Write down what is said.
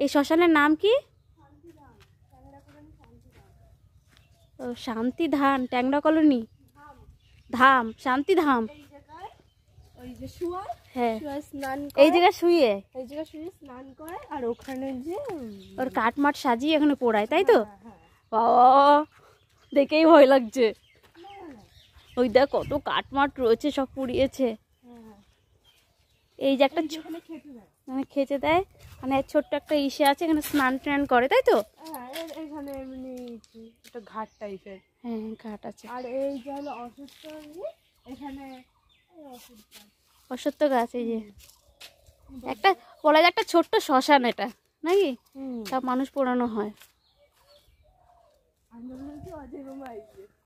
এই শ্মশানের নাম কি? ও শান্তি ধান, ট্যাংরা কলোনি, ধাম, শান্তি ধাম। হ্যাঁ, এই জায়গায় শুয়ে স্নান করে আর ওখানে যে ওর কাঠমাট সাজিয়ে এখানে পোড়ায়, তাই তো? বাবা, দেখেই ভয় লাগছে। ওই দেখ কত কাঠমাট রয়েছে, সব পুড়িয়েছে। এই যে একটা মানে খেতে দেয়, মানে ছোট্ট একটা ইসে আছে, এখানে স্নান টান করে, তাই তো? এখানে এমনি একটা ঘাট টাইপের। হ্যাঁ, ঘাট আছে। আর এই যে হলো অসুস্থ, এখানে অশ্বত্থ গাছ। এই যে একটা বলা যায় একটা ছোট্ট শ্মশান এটা, নাকি? সব মানুষ পোড়ানো হয়।